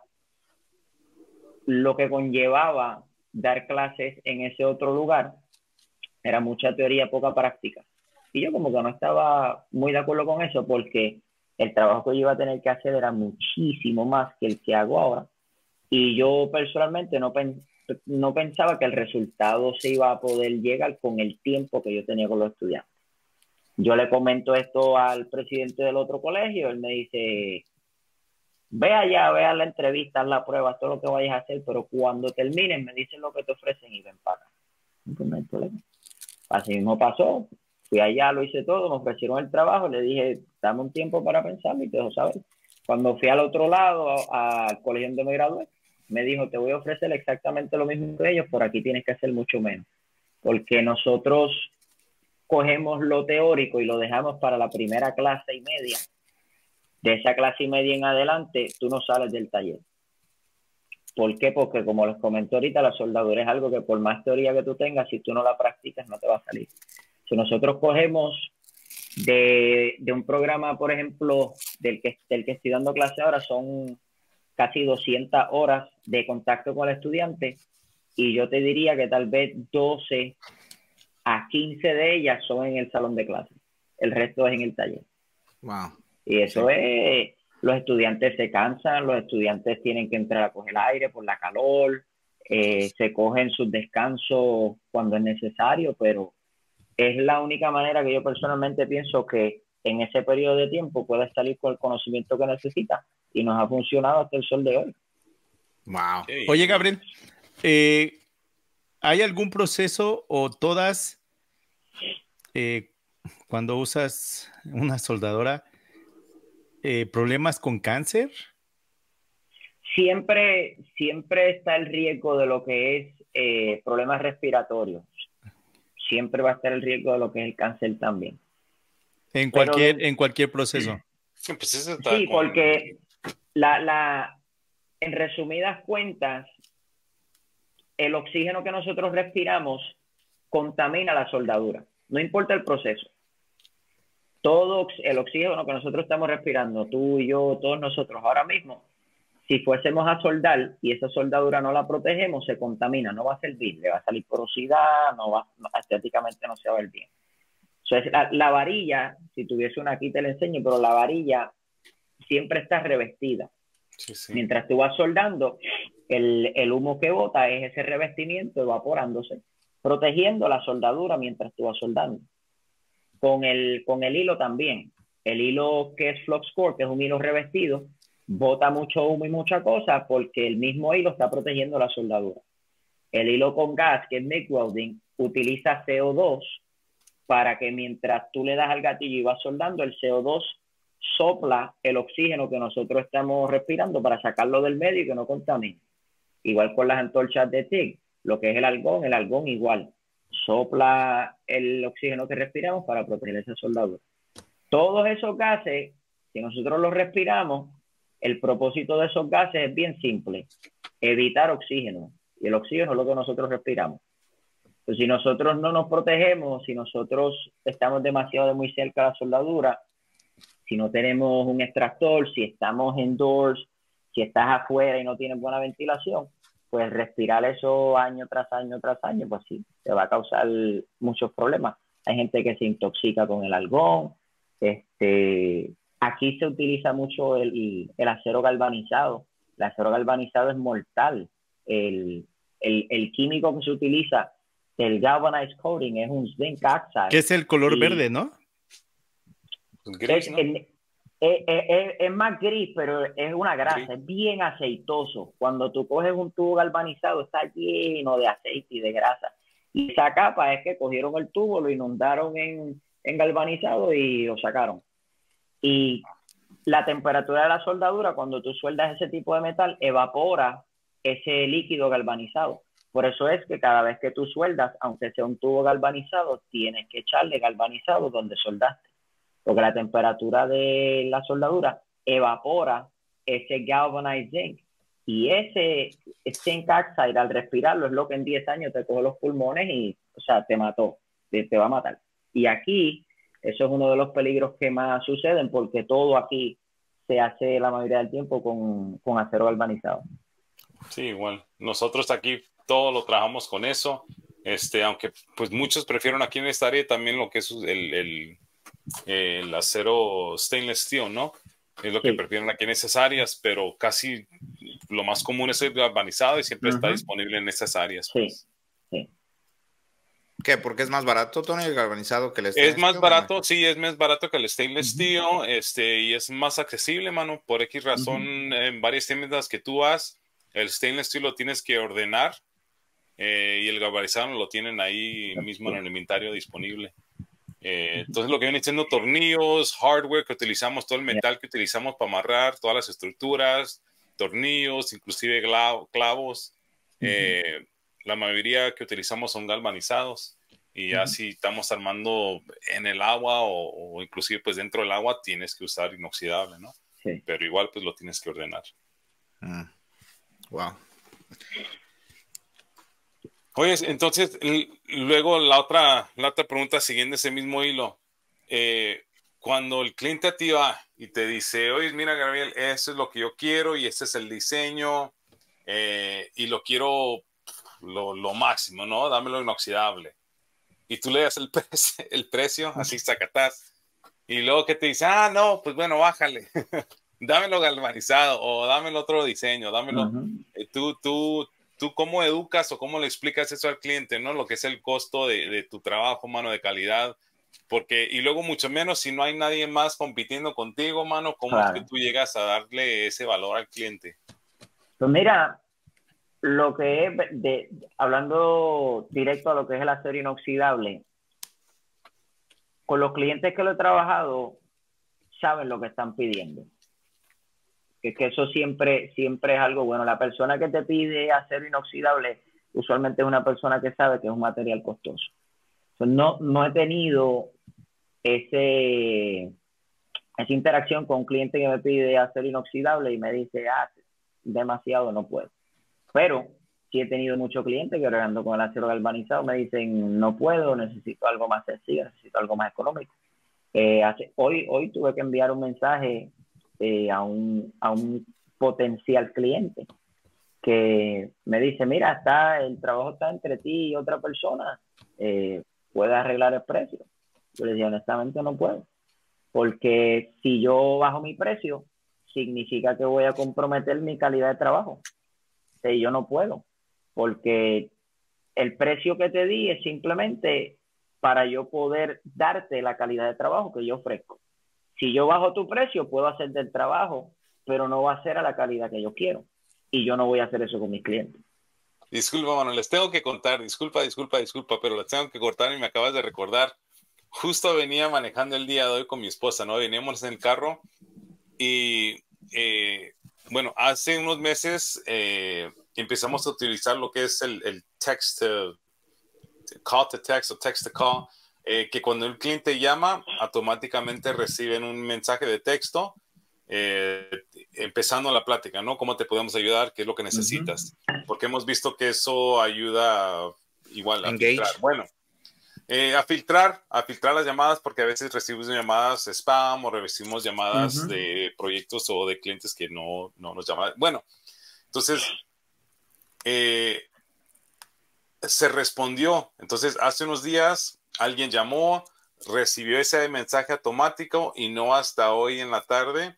lo que conllevaba dar clases en ese otro lugar era mucha teoría, poca práctica. Y yo como que no estaba muy de acuerdo con eso, porque el trabajo que yo iba a tener que hacer era muchísimo más que el que hago ahora. Y yo personalmente no pensaba que el resultado se iba a poder llegar con el tiempo que yo tenía con los estudiantes. Yo le comento esto al presidente del otro colegio, él me dice, ve allá, ve a la entrevista, haz la prueba, todo lo que vayas a hacer, pero cuando termines me dicen lo que te ofrecen y ven para acá. No hay problema. Así mismo pasó, fui allá, lo hice todo, me ofrecieron el trabajo, le dije, dame un tiempo para pensarlo y te dejo saber. Cuando fui al otro lado, al colegio donde me gradué, me dijo, te voy a ofrecer exactamente lo mismo que ellos, por aquí tienes que hacer mucho menos. Porque nosotros cogemos lo teórico y lo dejamos para la primera clase y media. De esa clase y media en adelante, tú no sales del taller. ¿Por qué? Porque como les comenté ahorita, la soldadura es algo que por más teoría que tú tengas, si tú no la practicas, no te va a salir. Si nosotros cogemos de un programa, por ejemplo, del que estoy dando clase ahora, son casi 200 horas de contacto con el estudiante, y yo te diría que tal vez 12 a 15 de ellas son en el salón de clase. El resto es en el taller. Wow. Y eso es, los estudiantes se cansan, los estudiantes tienen que entrar a coger aire por la calor, se cogen sus descansos cuando es necesario, pero es la única manera que yo personalmente pienso que en ese periodo de tiempo puedes salir con el conocimiento que necesitas, y nos ha funcionado hasta el sol de hoy. Wow. Oye, Gabriel, ¿hay algún proceso o todas, cuando usas una soldadora, problemas con cáncer? Siempre está el riesgo de lo que es problemas respiratorios. Siempre va a estar el riesgo de lo que es el cáncer también. En cualquier proceso. Sí, porque en resumidas cuentas, el oxígeno que nosotros respiramos contamina la soldadura. No importa el proceso. Todo el oxígeno que nosotros estamos respirando, tú y yo, todos nosotros ahora mismo, si fuésemos a soldar y esa soldadura no la protegemos, se contamina, no va a servir, le va a salir porosidad, estéticamente no se va a ver bien. Entonces, la varilla, si tuviese una aquí te la enseño, pero la varilla siempre está revestida. Sí, sí. Mientras tú vas soldando, el humo que bota es ese revestimiento evaporándose, protegiendo la soldadura mientras tú vas soldando. Con el hilo también. El hilo que es flux core, que es un hilo revestido, bota mucho humo y mucha cosa porque el mismo hilo está protegiendo la soldadura. El hilo con gas, que es MIG welding, utiliza CO2 para que mientras tú le das al gatillo y vas soldando, el CO2 sopla el oxígeno que nosotros estamos respirando para sacarlo del medio y que no contamine. Igual con las antorchas de TIG, lo que es el argón igual. Sopla el oxígeno que respiramos para proteger esa soldadura. Todos esos gases, si nosotros los respiramos, el propósito de esos gases es bien simple: evitar oxígeno. Y el oxígeno es lo que nosotros respiramos. Pues si nosotros no nos protegemos, si nosotros estamos demasiado muy cerca de la soldadura, si no tenemos un extractor, si estamos indoors, si estás afuera y no tienes buena ventilación, pues respirar eso año tras año tras año, pues sí, te va a causar muchos problemas. Hay gente que se intoxica con el argón. Aquí se utiliza mucho el acero galvanizado. El acero galvanizado es mortal. El químico que se utiliza, el galvanized coating, es un zinc oxide. Que es el color verde, ¿no? Gris, ¿no? Es más gris, pero es una grasa, es bien aceitoso. Cuando tú coges un tubo galvanizado, está lleno de aceite y de grasa. Y esa capa es que cogieron el tubo, lo inundaron en galvanizado y lo sacaron. Y la temperatura de la soldadura, cuando tú sueldas ese tipo de metal, evapora ese líquido galvanizado. Por eso es que cada vez que tú sueldas, aunque sea un tubo galvanizado, tienes que echarle galvanizado donde soldaste. Porque la temperatura de la soldadura evapora ese galvanized zinc. Y ese zinc oxide, al respirarlo, es lo que en 10 años te coge los pulmones y, o sea, te mató, te va a matar. Y aquí, eso es uno de los peligros que más suceden, porque todo aquí se hace la mayoría del tiempo con acero galvanizado. Sí, igual. Nosotros aquí todo lo trabajamos con eso. Aunque pues muchos prefieren aquí en esta área también lo que es el acero stainless steel, ¿no? Es lo que prefieren aquí en esas áreas, pero casi lo más común es el galvanizado y siempre está disponible en esas áreas. Pues. Sí. ¿Qué? ¿Porque es más barato, Tony, el galvanizado que el stainless steel? Es más barato, sí, es más barato que el stainless steel, y es más accesible, mano, por X razón. En varias tiendas que tú vas, el stainless steel lo tienes que ordenar, y el galvanizado lo tienen ahí mismo en el inventario disponible. Entonces lo que viene siendo tornillos, hardware que utilizamos, todo el metal que utilizamos para amarrar todas las estructuras, tornillos, inclusive clavos, la mayoría que utilizamos son galvanizados. Y ya si estamos armando en el agua o inclusive pues dentro del agua, tienes que usar inoxidable, ¿no? Sí. Pero igual pues lo tienes que ordenar. Wow. Oye, entonces, luego la otra pregunta siguiendo ese mismo hilo. Cuando el cliente a ti va y te dice, oye, mira, Gabriel, eso es lo que yo quiero y este es el diseño, y lo quiero lo máximo, ¿no? Dámelo inoxidable. Y tú le das el precio, así sacatás. Y luego que te dice, no, pues bueno, bájale. Dámelo galvanizado o dámelo otro diseño, dámelo. ¿Tú cómo educas o cómo le explicas eso al cliente, ¿no? Lo que es el costo de tu trabajo, mano, de calidad, porque, y luego mucho menos si no hay nadie más compitiendo contigo, mano, ¿cómo es que tú llegas a darle ese valor al cliente? Pues mira, lo que es, hablando directo a lo que es el acero inoxidable, con los clientes que lo he trabajado, saben lo que están pidiendo. Que eso siempre es algo bueno. La persona que te pide acero inoxidable usualmente es una persona que sabe que es un material costoso. Entonces, no he tenido esa interacción con un cliente que me pide acero inoxidable y me dice, demasiado, no puedo. Pero sí he tenido muchos clientes que hablando con el acero galvanizado me dicen, no puedo, necesito algo más sencillo, necesito algo más económico. Hoy tuve que enviar un mensaje a un potencial cliente que me dice, mira, el trabajo está entre ti y otra persona, ¿puedes arreglar el precio? Yo le decía, honestamente no puedo, porque si yo bajo mi precio, significa que voy a comprometer mi calidad de trabajo. Y yo no puedo, porque el precio que te di es simplemente para yo poder darte la calidad de trabajo que yo ofrezco. Si yo bajo tu precio, puedo hacerte el trabajo, pero no va a ser a la calidad que yo quiero. Y yo no voy a hacer eso con mis clientes. Disculpa, mano, les tengo que contar, disculpa, pero les tengo que cortar y me acabas de recordar. Justo venía manejando el día de hoy con mi esposa, ¿no? Veníamos en el carro y, bueno, hace unos meses empezamos a utilizar lo que es el call to text o text to call, que cuando el cliente llama, automáticamente reciben un mensaje de texto empezando la plática, ¿no? ¿Cómo te podemos ayudar? ¿Qué es lo que necesitas? Porque hemos visto que eso ayuda igual a filtrar. Bueno, a filtrar las llamadas, porque a veces recibimos llamadas spam o recibimos llamadas de proyectos o de clientes que no nos llaman. Bueno, entonces se respondió. Entonces hace unos días alguien llamó, recibió ese mensaje automático y no hasta hoy en la tarde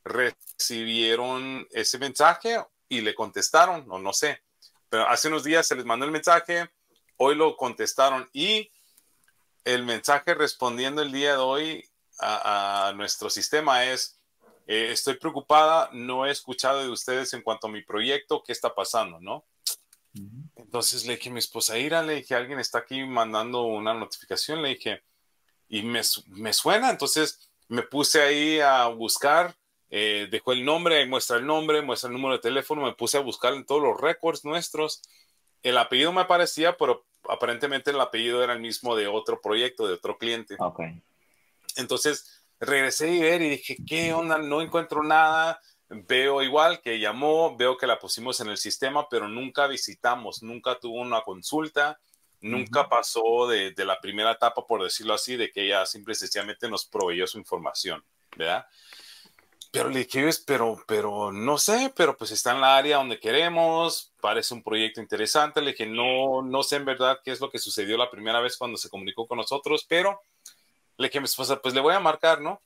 recibieron ese mensaje y le contestaron, o no sé, pero hace unos días se les mandó el mensaje, hoy lo contestaron y el mensaje respondiendo el día de hoy a nuestro sistema es, estoy preocupada, no he escuchado de ustedes en cuanto a mi proyecto, ¿qué está pasando, no? Entonces le dije a mi esposa, Ira, le dije, alguien está aquí mandando una notificación, le dije, y me suena, entonces me puse ahí a buscar, dejó el nombre, muestra el nombre, muestra el número de teléfono, me puse a buscar en todos los récords nuestros, el apellido me aparecía, pero aparentemente el apellido era el mismo de otro proyecto, de otro cliente. Okay. Entonces regresé a ver y dije, ¿qué onda? No encuentro nada. Veo igual que llamó, veo que la pusimos en el sistema, pero nunca visitamos, nunca tuvo una consulta, nunca pasó de la primera etapa, por decirlo así, de que ella simple y sencillamente nos proveyó su información, ¿verdad? Pero le dije, pero no sé, pero pues está en la área donde queremos, parece un proyecto interesante. Le dije, no sé en verdad qué es lo que sucedió la primera vez cuando se comunicó con nosotros, pero le dije a mi esposa, pues le voy a marcar, ¿no?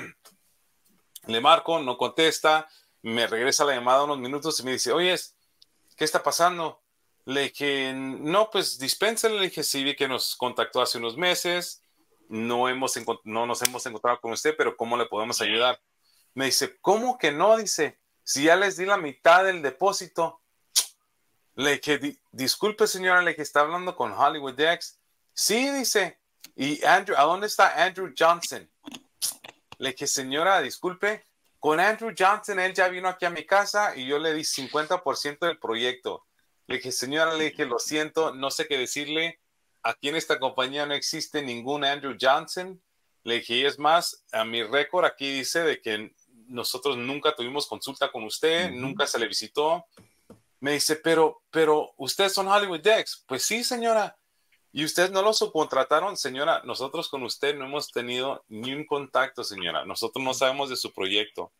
Le marco, no contesta, me regresa la llamada unos minutos y me dice, oye, ¿qué está pasando? Le dije, no, pues dispénsele. Le dije, sí, vi que nos contactó hace unos meses, no nos hemos encontrado con usted, pero ¿cómo le podemos ayudar? Me dice, ¿cómo que no? Dice, si ya les di la mitad del depósito. Le dije, disculpe señora, le dije, ¿está hablando con Hollywood X? Sí, dice, y Andrew, ¿a dónde está Andrew Johnson? Le dije, señora, disculpe, con Andrew Johnson, él ya vino aquí a mi casa y yo le di 50% del proyecto. Le dije, señora, le dije, lo siento, no sé qué decirle, aquí en esta compañía no existe ningún Andrew Johnson. Le dije, y es más, a mi récord aquí dice de que nosotros nunca tuvimos consulta con usted, nunca se le visitó. Me dice, pero ustedes son Hollywood Dex. Pues sí, señora. ¿Y ustedes no lo subcontrataron? Señora, nosotros con usted no hemos tenido ni un contacto, señora. Nosotros no sabemos de su proyecto.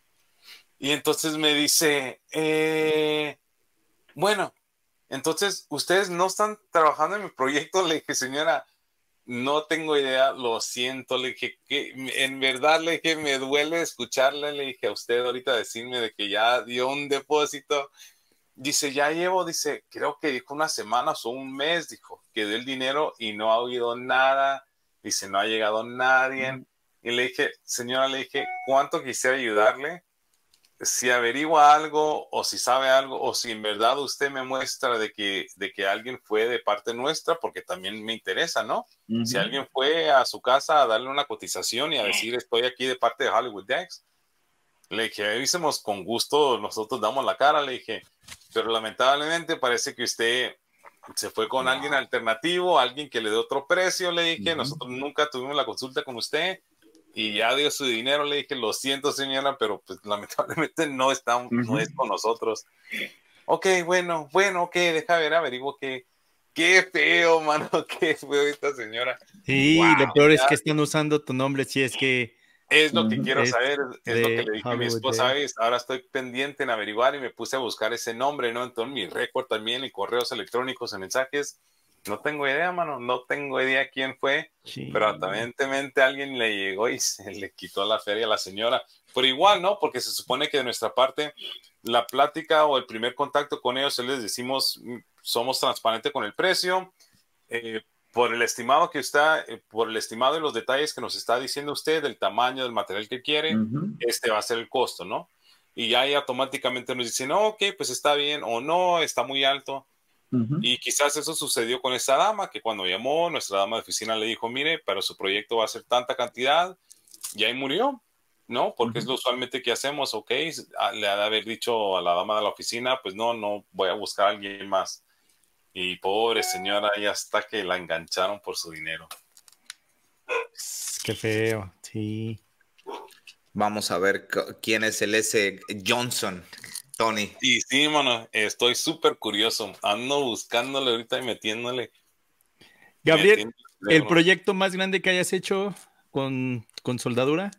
Y entonces me dice, bueno, entonces ustedes no están trabajando en mi proyecto. Le dije, señora, no tengo idea, lo siento. Le dije, que en verdad, le dije, me duele escucharle. Le dije a usted ahorita decirme de que ya dio un depósito. Dice, ya llevo, creo que dijo unas semanas o un mes, dijo, que dio el dinero y no ha oído nada Dice, no ha llegado nadie. Y le dije, señora, le dije, ¿cuánto quisiera ayudarle? Si averigua algo o si sabe algo o si en verdad usted me muestra de que alguien fue de parte nuestra, porque también me interesa, ¿no? Si alguien fue a su casa a darle una cotización y a decir estoy aquí de parte de Hollywood Decks, le dije, avísemos con gusto, nosotros damos la cara, le dije, pero lamentablemente parece que usted se fue con alguien alternativo, alguien que le dé otro precio, le dije, nosotros nunca tuvimos la consulta con usted. Y ya dio su dinero, le dije, lo siento señora, pero pues lamentablemente no es con nosotros. Ok, bueno, ok, deja ver, averiguo qué feo, mano, qué feo esta señora. Sí, wow, lo peor es que están usando tu nombre, si es que... Es lo que quiero saber, es lo que le dije a mi esposa, ahora estoy pendiente en averiguar y me puse a buscar ese nombre, ¿no? Entonces mi récord también, en correos electrónicos, en mensajes. No tengo idea, mano, no tengo idea quién fue, pero aparentemente alguien le llegó y se le quitó la feria a la señora. Pero igual, ¿no? Porque se supone que de nuestra parte, la plática o el primer contacto con ellos, les decimos, somos transparentes con el precio, por el estimado que está, por el estimado y los detalles que nos está diciendo usted, del tamaño del material que quiere, este va a ser el costo, ¿no? Y ya ahí automáticamente nos dicen, no, ok, pues está bien, o no, está muy alto. Y quizás eso sucedió con esta dama, que cuando llamó, nuestra dama de oficina le dijo, mire, para su proyecto va a ser tanta cantidad, y ahí murió, ¿no? Porque es lo usualmente que hacemos, ok, le ha de haber dicho a la dama de la oficina, pues no, voy a buscar a alguien más. Y pobre señora, ahí hasta que la engancharon por su dinero. Qué feo, sí. Vamos a ver quién es el S. Johnson. Tony. Y sí, mano, estoy súper curioso. Ando buscándole ahorita y metiéndole. Gabriel, ¿el proyecto más grande que hayas hecho con soldadura?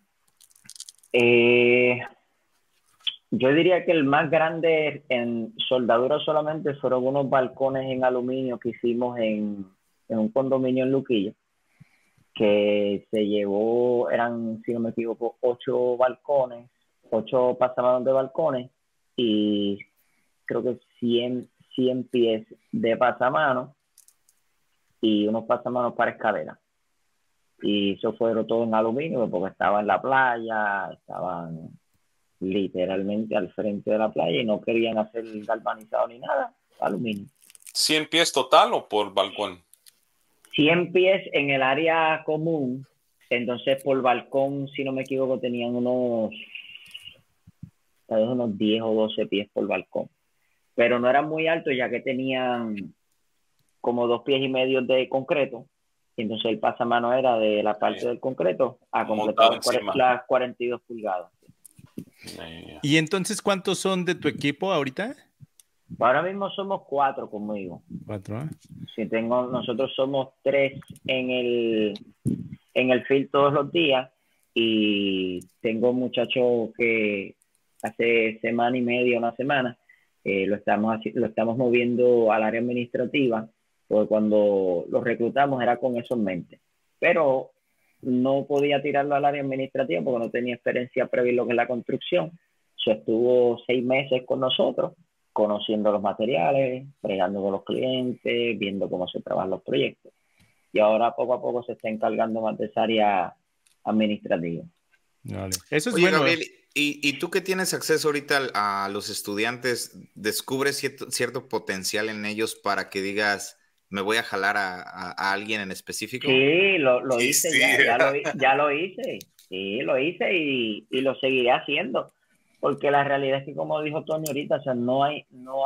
Yo diría que el más grande en soldadura solamente fueron unos balcones en aluminio que hicimos en un condominio en Luquillo, que se llevó, eran, si no me equivoco, 8 balcones, 8 pasamanos de balcones, y creo que 100 pies de pasamanos y unos pasamanos para escalera. Y eso fue todo en aluminio porque estaba en la playa, estaban literalmente al frente de la playa y no querían hacer galvanizado ni nada, aluminio. ¿100 pies total o por balcón? 100 pies en el área común, entonces por balcón, si no me equivoco, tenían unos 10 o 12 pies por balcón. Pero no eran muy altos ya que tenían como 2 pies y medio de concreto. Entonces el pasamano era de la parte del concreto a completar las 42 pulgadas. ¿Y entonces cuántos son de tu equipo ahorita? Ahora mismo somos 4 conmigo. 4, ¿eh? Sí, nosotros somos 3 en el field todos los días y tengo un muchacho que hace semana y media, una semana, lo estamos moviendo al área administrativa, porque cuando lo reclutamos era con eso en mente. Pero no podía tirarlo al área administrativa porque no tenía experiencia previa en lo que es la construcción. Estuvo 6 meses con nosotros, conociendo los materiales, fregando con los clientes, viendo cómo se trabajan los proyectos. Y ahora poco a poco se está encargando más de esa área administrativa. Vale. Eso es Oye, bueno. Gabriel, ¿y tú que tienes acceso ahorita a los estudiantes, descubres cierto potencial en ellos para que digas, me voy a jalar a alguien en específico? Sí, lo hice, sí. Ya lo hice. Sí, lo hice y lo seguiré haciendo. Porque la realidad es que, como dijo Tony ahorita, o sea, no hay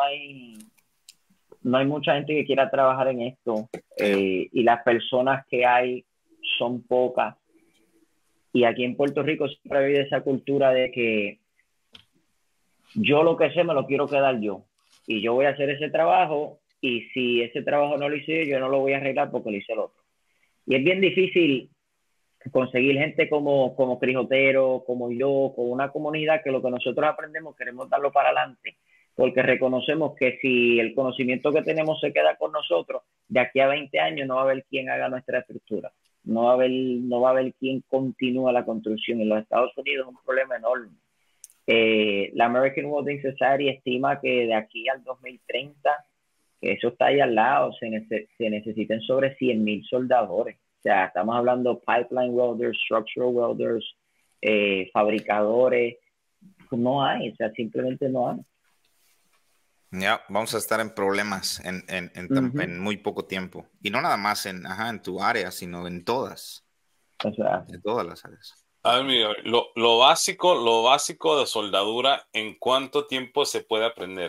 mucha gente que quiera trabajar en esto. Y las personas que hay son pocas. Y aquí en Puerto Rico siempre ha habido esa cultura de que yo lo que sé me lo quiero quedar yo. Y yo voy a hacer ese trabajo y si ese trabajo no lo hice yo no lo voy a arreglar porque lo hice el otro. Y es bien difícil conseguir gente como Crijotero, como yo, con una comunidad que lo que nosotros aprendemos queremos darlo para adelante, porque reconocemos que si el conocimiento que tenemos se queda con nosotros, de aquí a 20 años no va a haber quien haga nuestra estructura, no va a haber quien continúa la construcción. En los Estados Unidos es un problema enorme. La American Welding Society estima que de aquí al 2030, que eso está ahí al lado, se necesitan sobre 100,000 soldadores. sea, estamos hablando pipeline welders, structural welders, fabricadores. No hay, o sea, simplemente no hay. Ya, vamos a estar en problemas en muy poco tiempo. Y no nada más en tu área, sino en todas. O sea, en todas las áreas. A ver, lo básico de soldadura, ¿en cuánto tiempo se puede aprender?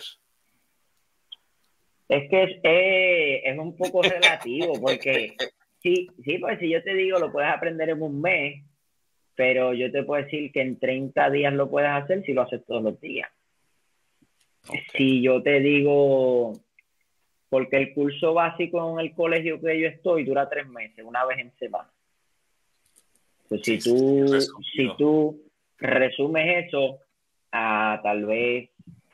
Es que es un poco relativo, porque sí, pues si yo te digo lo puedes aprender en un mes, pero yo te puedo decir que en 30 días lo puedes hacer si lo haces todos los días. Okay. Si yo te digo, porque el curso básico en el colegio que yo estoy dura 3 meses, una vez en semana. Entonces, si tú resumes eso a tal vez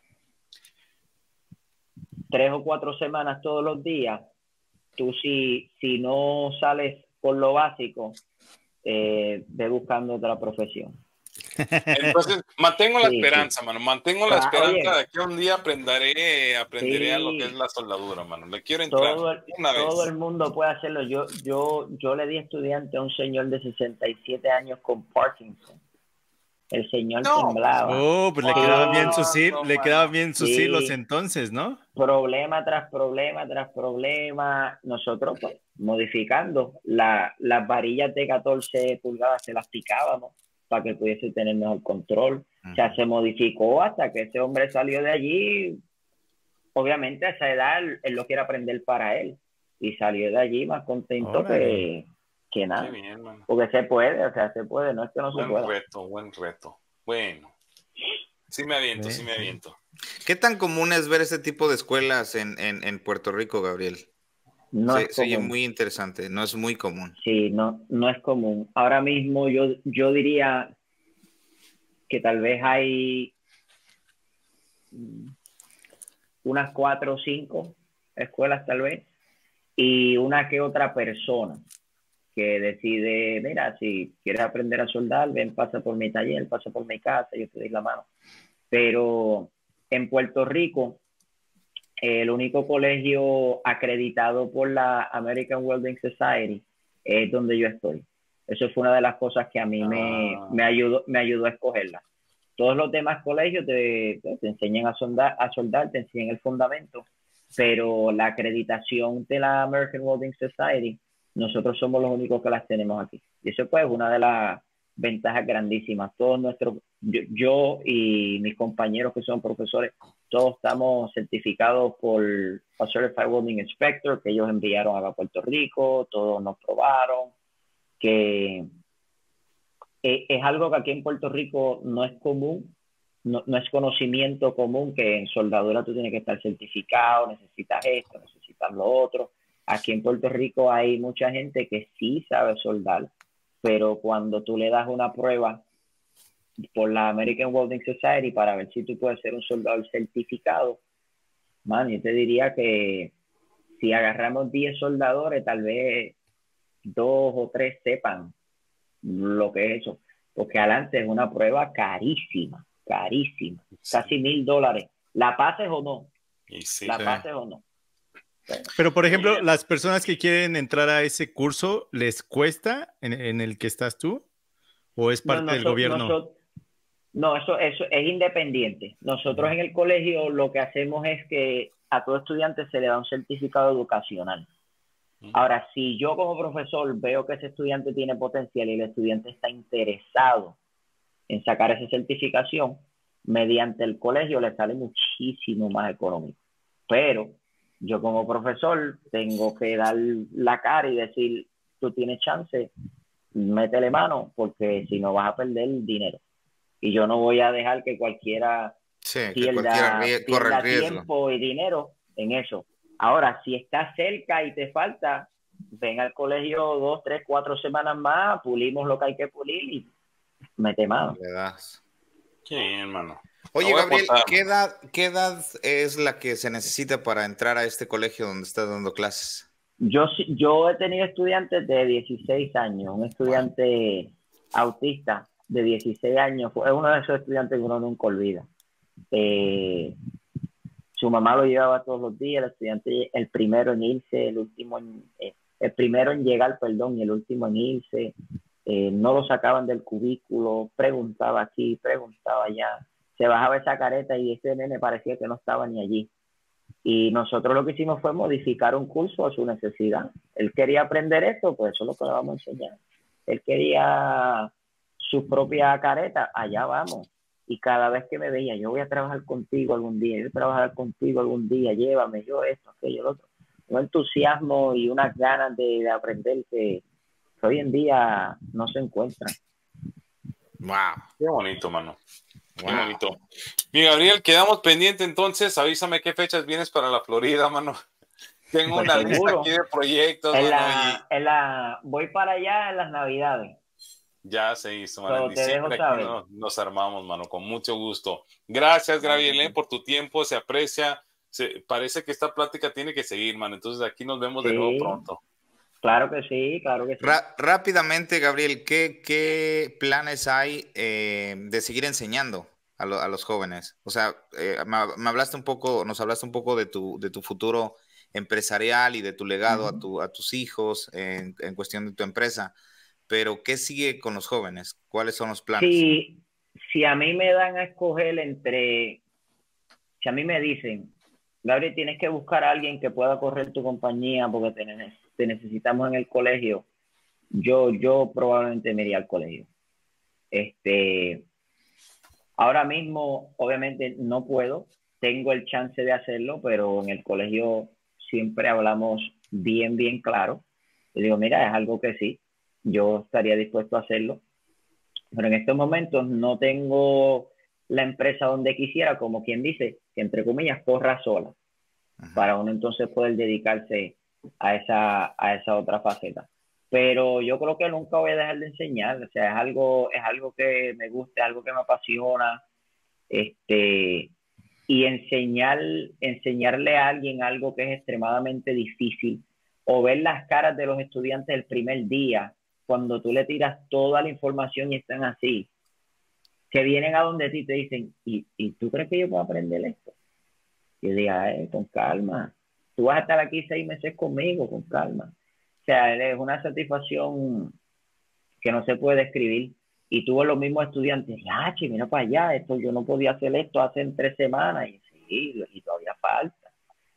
3 o 4 semanas todos los días, tú si no sales por lo básico, ve buscando otra profesión. Entonces, mantengo la esperanza, mano. Mantengo la esperanza de que un día aprenderé a lo que es la soldadura, mano. Le quiero entrar todo el mundo puede hacerlo. Yo le di estudiante a un señor de 67 años con Parkinson. El señor temblaba. Oh, pues le quedaban bien sus hilos entonces, ¿no? Problema tras problema tras problema. Nosotros, pues, modificando las varillas de 14 pulgadas, se las picábamos para que pudiese tener mejor control. O sea, se modificó hasta que ese hombre salió de allí. Obviamente a esa edad él lo quiere aprender para él. Y salió de allí más contento que nada. Bien, porque se puede, o sea, se puede, no es que no se pueda. Buen reto. Bueno. Sí me aviento. ¿Qué tan común es ver este tipo de escuelas en Puerto Rico, Gabriel? No es común. Oye, muy interesante, no es muy común. Sí, no es común. Ahora mismo yo diría que tal vez hay unas 4 o 5 escuelas tal vez, y una que otra persona que decide, mira, si quieres aprender a soldar, ven, pasa por mi taller, pasa por mi casa, yo te doy la mano. Pero en Puerto Rico, el único colegio acreditado por la American Welding Society es donde yo estoy. Eso fue una de las cosas que a mí me ayudó a escogerla. Todos los demás colegios te enseñan a soldar, te enseñan el fundamento, pero la acreditación de la American Welding Society, nosotros somos los únicos que las tenemos aquí. Y eso pues es una de las ventajas grandísimas. Yo y mis compañeros que son profesores, todos estamos certificados por a Certified Welding Inspector, que ellos enviaron a Puerto Rico, todos nos probaron, que es algo que aquí en Puerto Rico no es común, no es conocimiento común, que en soldadura tú tienes que estar certificado, necesitas esto, necesitas lo otro. Aquí en Puerto Rico hay mucha gente que sí sabe soldar, pero cuando tú le das una prueba por la American Welding Society para ver si tú puedes ser un soldador certificado, man, yo te diría que si agarramos 10 soldadores, tal vez 2 o 3 sepan lo que es eso, porque adelante es una prueba carísima, sí. Casi $1,000. ¿La pases o no? Pases o no. Pero, por ejemplo, las personas que quieren entrar a ese curso, ¿les cuesta en el que estás tú? ¿O es parte del gobierno? No, eso es independiente. Nosotros en el colegio lo que hacemos es que a todo estudiante se le da un certificado educacional. Ahora, si yo como profesor veo que ese estudiante tiene potencial y el estudiante está interesado en sacar esa certificación, mediante el colegio le sale muchísimo más económico. Pero yo como profesor tengo que dar la cara y decir, tú tienes chance, métele mano, porque si no vas a perder dinero. Y yo no voy a dejar que cualquiera pierda tiempo y dinero en eso. Ahora, si estás cerca y te falta, ven al colegio 2, 3, 4 semanas más, pulimos lo que hay que pulir y mete mano. Qué bien, hermano. Oye, Gabriel, ¿qué edad es la que se necesita para entrar a este colegio donde estás dando clases? Yo he tenido estudiantes de 16 años, un estudiante autista de 16 años, fue uno de esos estudiantes que uno nunca olvida. Su mamá lo llevaba todos los días, el estudiante, el primero en irse, el último el primero en llegar, perdón, y el último en irse. No lo sacaban del cubículo, preguntaba aquí, preguntaba allá, se bajaba esa careta y ese nene parecía que no estaba ni allí. Y nosotros lo que hicimos fue modificar un curso a su necesidad. Él quería aprender esto, pues eso es lo que le vamos a enseñar. Él quería su propia careta, allá vamos. Y cada vez que me veía, yo voy a trabajar contigo algún día, yo voy a trabajar contigo algún día, llévame, yo esto, aquello, lo otro. Un entusiasmo y unas ganas de aprender que hoy en día no se encuentran. Wow, qué bonito, mano. Qué bonito. Mi Gabriel, quedamos pendientes entonces. Avísame qué fechas vienes para la Florida, mano. Tengo una lista aquí de proyectos, voy para allá en las Navidades. Ya se hizo, mano. En diciembre aquí nos armamos, mano, con mucho gusto. Gracias, Gabriel, por tu tiempo. Se aprecia. Parece que esta plática tiene que seguir, mano. Entonces aquí nos vemos de nuevo pronto. Claro que sí, claro que sí. Rápidamente, Gabriel, ¿qué planes hay de seguir enseñando a los jóvenes? O sea, nos hablaste un poco de tu futuro empresarial y de tu legado a tus hijos en cuestión de tu empresa, pero ¿qué sigue con los jóvenes? ¿Cuáles son los planes? Si a mí me dan a escoger si a mí me dicen, Gabriel, tienes que buscar a alguien que pueda correr tu compañía porque te necesitamos en el colegio, yo probablemente me iría al colegio. Ahora mismo, obviamente, no puedo, tengo el chance de hacerlo, pero en el colegio siempre hablamos bien claro. Y digo, mira, es algo que sí, yo estaría dispuesto a hacerlo, pero en estos momentos no tengo la empresa donde quisiera, como quien dice, que entre comillas corra sola, para uno entonces poder dedicarse a esa otra faceta. Pero yo creo que nunca voy a dejar de enseñar, o sea, es algo que me gusta, es algo que me apasiona, y enseñarle a alguien algo que es extremadamente difícil, o ver las caras de los estudiantes el primer día, cuando tú le tiras toda la información y están así, que vienen a donde ti y te dicen, ¿y tú crees que yo puedo aprender esto? Y yo digo, con calma, tú vas a estar aquí 6 meses conmigo, con calma. O sea, es una satisfacción que no se puede describir. Y tuve los mismos estudiantes, mira para allá, yo no podía hacer esto hace 3 semanas, y sí, y todavía falta.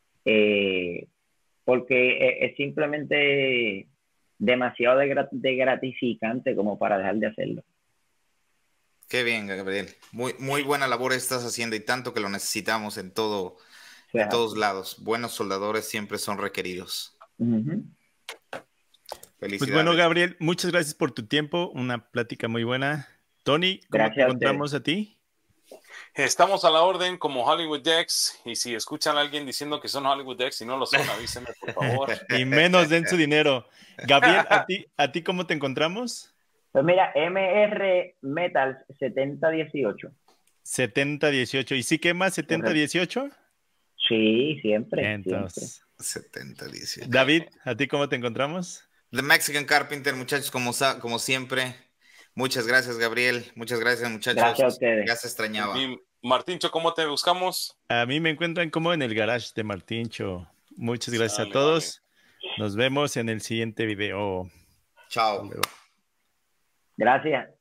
Porque es simplemente demasiado de gratificante como para dejar de hacerlo. Qué bien, Gabriel. Muy buena labor estás haciendo y tanto que lo necesitamos en todos lados. Buenos soldadores siempre son requeridos. Felicidades. Pues bueno, Gabriel, muchas gracias por tu tiempo. Una plática muy buena. Tony, ¿cómo te encontramos a ti? Estamos a la orden como Hollywood Decks, y si escuchan a alguien diciendo que son Hollywood Decks y no lo son, avísenme, por favor. Y menos den su dinero. Gabriel, ¿a ti cómo te encontramos? Pues mira, MR Metals 7018. 7018. ¿Y sí quema 7018? Sí, siempre. Entonces, siempre. 7018. David, ¿a ti cómo te encontramos? The Mexican Carpenter, muchachos, como siempre. Muchas gracias, Gabriel. Muchas gracias, muchachos. Gracias a ustedes. Ya se extrañaba. Y Martincho, ¿cómo te buscamos? A mí me encuentran como en el garage de Martincho. Muchas gracias a todos. Nos vemos en el siguiente video. Chao. Gracias.